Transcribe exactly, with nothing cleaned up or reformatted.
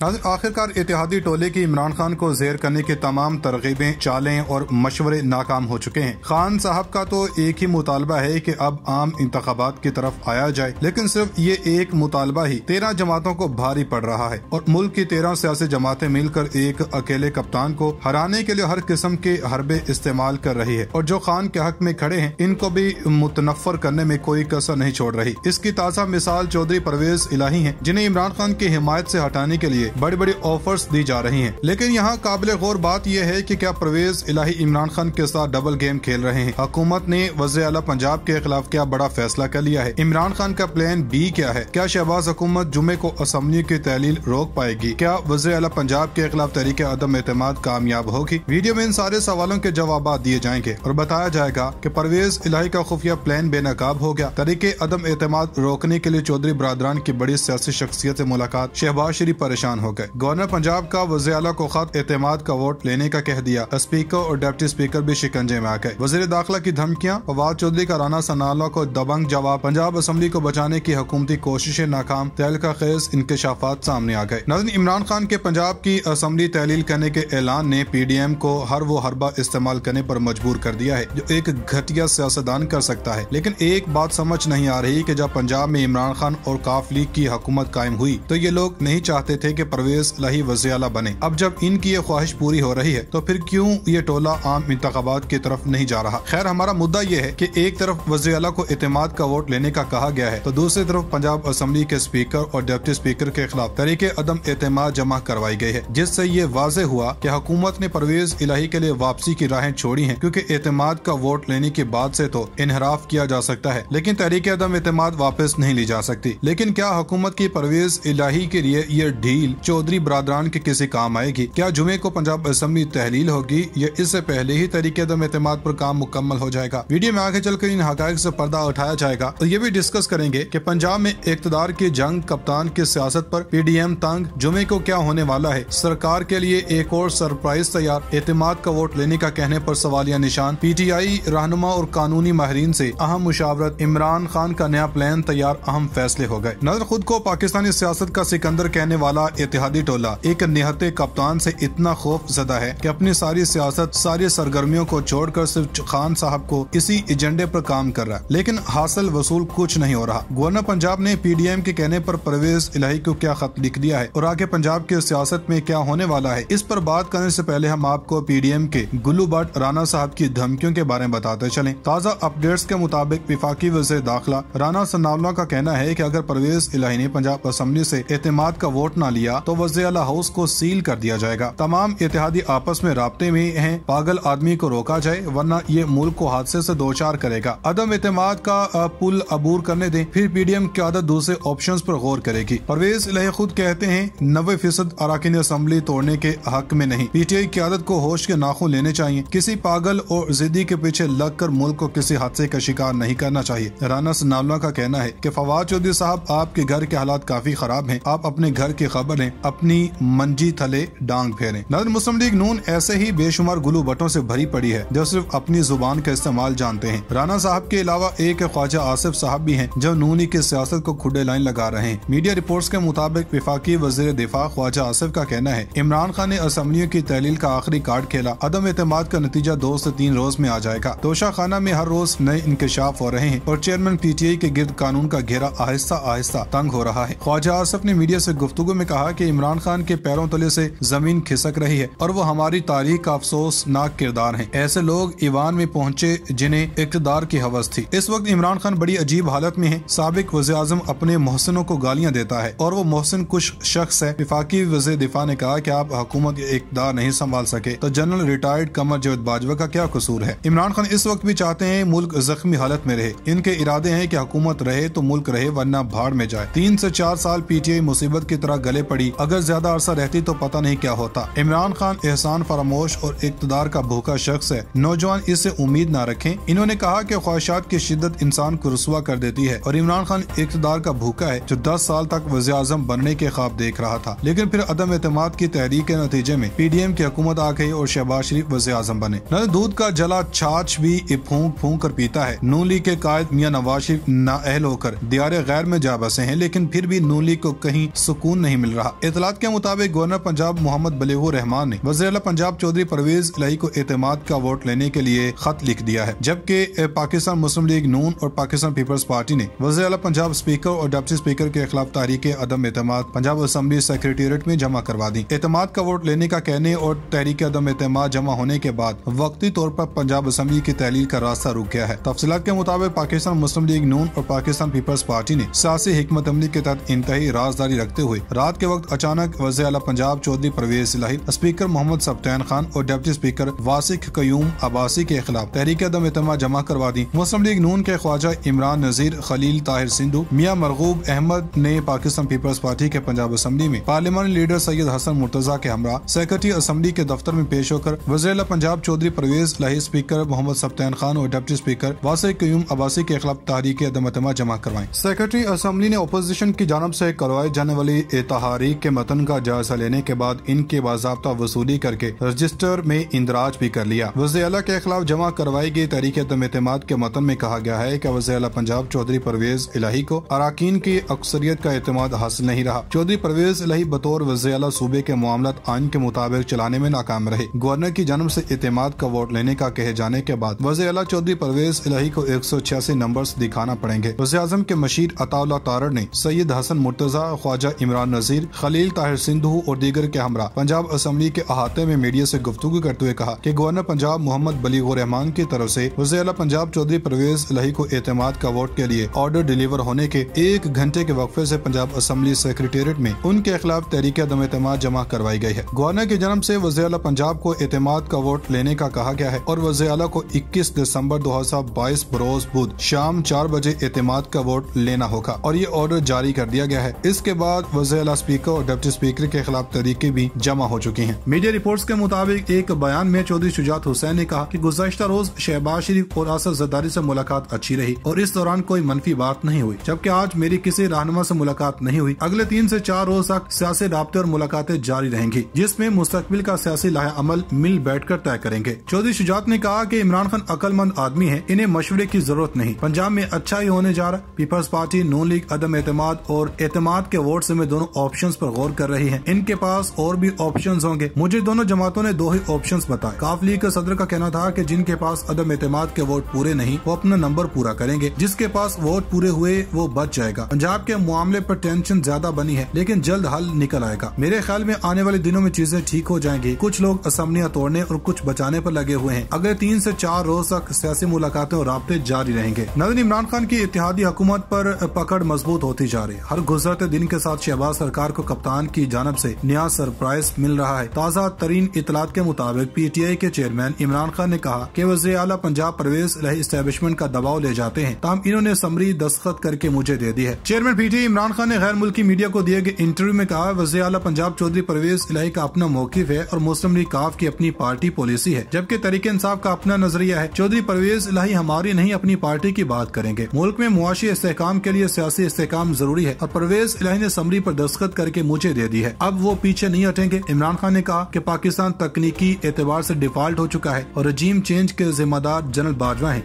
आखिरकार इत्तेहादी टोले की इमरान खान को जेर करने की तमाम तरगीबें, चालें और मशवरे नाकाम हो चुके हैं। खान साहब का तो एक ही मुतालबा है कि अब आम इंतखाबात की तरफ आया जाए, लेकिन सिर्फ ये एक मुतालबा ही तेरह जमातों को भारी पड़ रहा है और मुल्क की तेरह सियासी जमातें मिलकर एक अकेले कप्तान को हराने के लिए हर किस्म के हरबे इस्तेमाल कर रही है और जो खान के हक में खड़े हैं इनको भी मुतनफ्फर करने में कोई कसर नहीं छोड़ रही। इसकी ताज़ा मिसाल चौधरी परवेज इलाही है, जिन्हें इमरान खान की हिमायत से हटाने के लिए बड़ी बड़ी ऑफर्स दी जा रही हैं। लेकिन यहाँ काबिल गौर बात यह है कि क्या परवेज इलाही इमरान खान के साथ डबल गेम खेल रहे हैं। हुकूमत ने वज़ीर आला पंजाब के खिलाफ क्या बड़ा फैसला कर लिया है? इमरान खान का प्लान बी क्या है? क्या शहबाज हुकूमत जुमे को असम्बली की तहलील रोक पाएगी? क्या वज़ीर आला पंजाब के खिलाफ तहरीक अदम एतमाद कामयाब होगी? वीडियो में इन सारे सवालों के जवाब दिए जाएंगे और बताया जाएगा कि परवेज इलाही का खुफिया प्लान बेनकाब हो गया। तहरीक अदम एतमाद रोकने के लिए चौधरी बरादरान की बड़ी सियासी शख्सियत से मुलाकात, शहबाज शरीफ परेशान हो गए। गवर्नर पंजाब का वज़ीर आला को खत एतमाद का वोट लेने का कह दिया। स्पीकर और डिप्टी स्पीकर भी शिकंजे में आ गए। वज़ीर दाखिला की धमकियां, फवाद चौधरी का राना सनाउल्लाह को दबंग जवाब, पंजाब असम्बली को बचाने की हुकूमती कोशिशें नाकाम, तहलका खेज इंकशाफात सामने आ गए। नाज़रीन, इमरान खान के पंजाब की असम्बली तहलील करने के ऐलान ने पी डी एम को हर वो हरबा इस्तेमाल करने पर मजबूर कर दिया है जो एक घटिया सियासतदान कर सकता है। लेकिन एक बात समझ नहीं आ रही कि जब पंजाब में इमरान खान और काफ लीग की हुकूमत कायम हुई तो ये लोग नहीं चाहते थे कि परवेज इलाही वज़ीर आला बने। अब जब इनकी ये ख्वाहिश पूरी हो रही है तो फिर क्यों ये टोला आम इंतखाबात की तरफ नहीं जा रहा? खैर, हमारा मुद्दा ये है कि एक तरफ वज़ीर आला को इत्तेमाद का वोट लेने का कहा गया है तो दूसरी तरफ पंजाब असम्बली के स्पीकर और डिप्टी स्पीकर के खिलाफ तहरीक अदम एतमाद जमा करवाई गई है, जिससे ये वाज़ेह हुआ कि हुकूमत ने परवेज इलाही के लिए वापसी की राहें छोड़ी हैं, क्योंकि एतमाद का वोट लेने के बाद से तो इनहराफ किया जा सकता है लेकिन तहरीक अदम एतमाद वापस नहीं ली जा सकती। लेकिन क्या हुकूमत की परवेज इलाही के लिए ये ढील चौधरी बरादरान के किसी काम आएगी? क्या जुमे को पंजाब असम्बली तहलील होगी या इससे पहले ही तहरीक अदम एतमाद पर काम मुकम्मल हो जाएगा? वीडियो में आगे चलकर इन हकायक से पर्दा उठाया जाएगा और ये भी डिस्कस करेंगे कि पंजाब में इक़्तिदार की जंग, कप्तान की सियासत पर पी डी एम तंग, जुमे को क्या होने वाला है, सरकार के लिए एक और सरप्राइज तैयार, एतमाद का वोट लेने का कहने पर सवालिया निशान, पी टी आई रहनुमा और कानूनी माहिरीन से अहम मुशावरत, इमरान खान का नया प्लान तैयार, अहम फैसले हो गए। नजर खुद को पाकिस्तानी सियासत का सिकंदर कहने वाला इत्तेहादी टोला एक निहत्ते कप्तान से इतना खौफ ज़दा है कि अपनी सारी सियासत, सारी सरगर्मियों को छोड़कर सिर्फ खान साहब को इसी एजेंडे पर काम कर रहा है, लेकिन हासिल वसूल कुछ नहीं हो रहा। गवर्नर पंजाब ने पी डी एम के कहने पर परवेज इलाही को क्या खत लिख दिया है और आगे पंजाब की सियासत में क्या होने वाला है, इस पर बात करने से पहले हम आपको पी डी एम के गुल्लू भट्ट राणा साहब की धमकियों के बारे में बताते चलें। ताज़ा अपडेट्स के मुताबिक विफाकी वज़ीर दाखिला राणा सनाउल्लाह का कहना है कि अगर परवेज इलाही ने पंजाब असम्बली से एतमाद का वोट न लिया तो वज़ीर आला हाउस को सील कर दिया जाएगा। तमाम इत्तेहादी आपस में राब्ते में हैं, पागल आदमी को रोका जाए वरना ये मुल्क को हादसे से दो चार करेगा। अदम एतमाद का पुल अबूर करने दें, फिर पी डी एम क़यादत दूसरे ऑप्शंस पर गौर करेगी। परवेज इलाही खुद कहते हैं नब्बे फीसद अरकान असम्बली तोड़ने के हक में नहीं, पी टी आई क़यादत को होश के नाखून लेने चाहिए, किसी पागल और जिद्दी के पीछे लग कर मुल्क को किसी हादसे का शिकार नहीं करना चाहिए। राणा सनाउल्लाह का कहना है कि फवाद चौधरी साहब, आपके घर के हालात काफी खराब हैं, आप अपने घर की खबर लें, अपनी मंजी थले डांग फेरें। नजर मुस्लिम लीग नून ऐसे ही बेशुमार गुलू भट्टों से भरी पड़ी है जो सिर्फ अपनी जुबान का इस्तेमाल जानते हैं। राणा साहब के अलावा एक ख्वाजा आसिफ साहब भी हैं जो नूनी की सियासत को खुडे लाइन लगा रहे हैं। मीडिया रिपोर्ट्स के मुताबिक विफाकी वजीर दिफा ख्वाजा आसिफ का कहना है इमरान खान ने असम्बलियों की तहलील का आखिरी कार्ड खेला, अदम एतमाद का नतीजा दो से तीन रोज में आ जाएगा। तोशा खाना में हर रोज नए इंकशाफ हो रहे हैं और चेयरमैन पी टी आई के गिर्द कानून का घेरा आहिस्ता आहिस्ता तंग हो रहा है। ख्वाजा आसिफ ने मीडिया से गुफ्तगू में कहा कि इमरान खान के पैरों तले से जमीन खिसक रही है और वो हमारी तारीख का अफसोसनाक किरदार हैं। ऐसे लोग ईवान में पहुंचे जिन्हें इक़्तिदार की हवस थी। इस वक्त इमरान खान बड़ी अजीब हालत में है। साबिक वज़ीर आज़म अपने मोहसिनों को गालियां देता है और वो मोहसिन कुछ शख्स है। विफाकी वज़ीर दिफा ने कहा कि आप हुकूमत इक़्तिदार नहीं संभाल सके तो जनरल रिटायर्ड कमर जावेद बाजवा का क्या कसूर है। इमरान खान इस वक्त भी चाहते हैं मुल्क जख्मी हालत में रहे। इनके इरादे हैं कि हुकूमत रहे तो मुल्क रहे वरना भाड़ में जाए। तीन से चार साल पी टी आई मुसीबत की तरह गले पड़ी, अगर ज्यादा अरसा रहती तो पता नहीं क्या होता। इमरान खान एहसान फरामोश और इक़्तिदार का भूखा शख्स है, नौजवान इससे उम्मीद न रखें। इन्होंने कहा कि ख्वाहिशात की शिद्दत इंसान को रुसवा कर देती है और इमरान खान इक़्तिदार का भूखा है जो दस साल तक वज़ीर आज़म बनने के ख्वाब देख रहा था, लेकिन फिर अदम एतमाद की तहरीक के नतीजे में पी डी एम की हुकूमत आ गई और शहबाज शरीफ वज़ीर आज़म बने। न दूध का जला छाछ भी फूंक फूंक कर पीता है। नून लीग के कायद मियां नवाज शरीफ नाअहल होकर दियारे गैर में जा बसे हैं, लेकिन फिर भी नून लीग को कहीं सुकून नहीं मिल रहा। इतलात के मुताबिक गवर्नर पंजाब मोहम्मद बलीगुर रहमान ने वज़ीर आला पंजाब चौधरी परवेज इलाही को एतमाद का वोट लेने के लिए खत लिख दिया है, जबकि पाकिस्तान मुस्लिम लीग नून और पाकिस्तान पीपल्स पार्टी ने वज़ीर आला पंजाब स्पीकर और डिप्टी स्पीकर के खिलाफ तहरीक अदम एतमाद पंजाब असेंबली सेक्रेटेरिएट में जमा करवा दी। एतमाद का वोट लेने का कहने और तहरीक अदम एतमाद जमा होने के बाद वक्ती तौर पर पंजाब असेंबली की तहलील का रास्ता रुक गया है। तफसीलात के मुताबिक पाकिस्तान मुस्लिम लीग नून और पाकिस्तान पीपल्स पार्टी ने सियासी हिकमत अमली के तहत इंतहाई राजदारी रखते हुए रात के वक्त अचानक वज़ीर आला पंजाब चौधरी परवेज इलाही, स्पीकर मोहम्मद सब्तैन खान और डिप्टी स्पीकर वासिक कयूम अब्बासी के खिलाफ तहरीक अदम एतमाद जमा करवा दी। मुस्लिम लीग नून के ख्वाजा इमरान नजीर, खलील ताहिर सिंधु, मियां मरगूब अहमद ने पाकिस्तान पीपल्स पार्टी के पंजाब असेंबली में पार्लियामानी लीडर सैयद हसन मुर्तजा के हमरा सेक्रेटरी असेंबली के दफ्तर में पेश होकर वज़ीर आला पंजाब चौधरी परवेज इलाही, स्पीकर मोहम्मद सब्तैन खान और डिप्टी स्पीकर वासिक कयूम अब्बासी के खिलाफ तहरीक अदम एतमाद जमा करवाई। सेक्रेटरी असेंबली ने अपोजिशन की जानब से करवाए जाने वाली तहरीक के मतन का जायजा लेने के बाद इनके बाज़ाब्ता वसूली करके रजिस्टर में इंदराज भी कर लिया। वज़ीर आला के खिलाफ जमा करवाई गई तहरीक अदम एतमाद के मतन में कहा गया है कि वज़ीर आला पंजाब चौधरी परवेज इलाही को अराकीन की अक्सरियत का एतमाद हासिल नहीं रहा। चौधरी परवेज इलाही बतौर वज़ीर आला सूबे के मामलात आइन के मुताबिक चलाने में नाकाम रहे। गवर्नर की जानब से एतमाद का वोट लेने का कहे जाने के बाद वज़ीर आला चौधरी परवेज इलाही को एक सौ छियासी नंबर दिखाना पड़ेंगे। वज़ीर आज़म के मशीर अताउल्लाह तारड़ ने सैयद हसन मुर्तजा, ख्वाजा इमरान नजीर, खलील ताहिर सिंधु और दीगर के हमरा पंजाब असेंबली के अहाते में मीडिया से गुफ्तगू करते हुए कहा कि गवर्नर पंजाब मोहम्मद बलीगुर रहमान की तरफ से वज़ीर आला पंजाब चौधरी परवेज इलाही को एतमाद का वोट के लिए ऑर्डर डिलीवर होने के एक घंटे के वक्फे से पंजाब असेंबली सेक्रेटेरिएट में उनके खिलाफ तहरीक अदम एतमाद जमा करवाई गई है। गवर्नर की जन्म से वज़ीर आला पंजाब को एतमाद का वोट लेने का कहा गया है और वज़ीर आला को इक्कीस दिसंबर दो हजार बाईस बरोज बुध शाम चार बजे एतमाद का वोट लेना होगा और ये ऑर्डर जारी कर दिया गया है। इसके बाद वज़ीर आला स्पीकर और डिप्टी स्पीकर के खिलाफ तहरीकें भी जमा हो चुकी हैं। मीडिया रिपोर्ट्स के मुताबिक एक बयान में चौधरी शुजात हुसैन ने कहा कि गुज़श्ता रोज शहबाज शरीफ और आसफ ज़रदारी से मुलाकात अच्छी रही और इस दौरान कोई मनफी बात नहीं हुई, जबकि आज मेरी किसी रहनुमा से मुलाकात नहीं हुई। अगले तीन से चार रोज तक सियासी राब्ते और मुलाकातें जारी रहेंगी, जिसमें मुस्तकबिल का सियासी लाहे अमल मिल बैठ कर तय करेंगे। चौधरी शुजात ने कहा कि इमरान खान अक्लमंद आदमी है, इन्हें मशवरे की जरूरत नहीं। पंजाब में अच्छा ही होने जा रहा। पीपल्स पार्टी, नून लीग अदम एतमाद और एतमाद के वोट से में दोनों ऑप्शंस पर गौर कर रही है। इनके पास और भी ऑप्शंस होंगे। मुझे दोनों जमातों ने दो ही ऑप्शंस बताए। काफ लीग के सदर का कहना था कि जिनके पास अदम एतमाद के वोट पूरे नहीं वो अपना नंबर पूरा करेंगे, जिसके पास वोट पूरे हुए वो बच जाएगा। पंजाब के मामले पर टेंशन ज्यादा बनी है, लेकिन जल्द हल निकल आएगा। मेरे ख्याल में आने वाले दिनों में चीजें ठीक हो जाएंगी। कुछ लोग असेंबलियां तोड़ने और कुछ बचाने पर लगे हुए हैं। अगले तीन से चार रोज तक सियासी मुलाकातें और राब्ते जारी रहेंगे। नज़र इमरान खान की इत्तेहादी हुकूमत पर पकड़ मजबूत होती जा रही है। हर गुजरते दिन के साथ शहबाज सरकार को कप्तान की जानब से नया सरप्राइज मिल रहा है। ताज़ा तरीन इतलात के मुताबिक पी टी आई के चेयरमैन इमरान खान ने कहा कि वज़ीर आला पंजाब परवेज इलाही एस्टेब्लिशमेंट का दबाव ले जाते हैं, ताहम इन्होंने समरी दस्तखत करके मुझे दे दी है। Chairman P T I Imran Khan ने गैर मुल्की मीडिया को दिए गए इंटरव्यू में कहा, वज़ीर आला पंजाब चौधरी परवेज इलाही का अपना मौकिफ है और मुस्लिम लीग काफ की अपनी पार्टी पॉलिसी है, जबकि तहरीक इंसाफ का अपना नजरिया है। चौधरी परवेज इलाही हमारी नहीं अपनी पार्टी की बात करेंगे। मुल्क में मुआशी इस्तेहकाम के लिए सियासी इस्तेहकाम जरूरी है और परवेज इलाही ने समरी पर दस्तखत करके मुझे दे दी है। अब वो पीछे नहीं हटेंगे। इमरान खान ने कहा कि पाकिस्तान तकनीकी एतबार से डिफॉल्ट हो चुका है और रजीम चेंज के जिम्मेदार जनरल बाजवा है।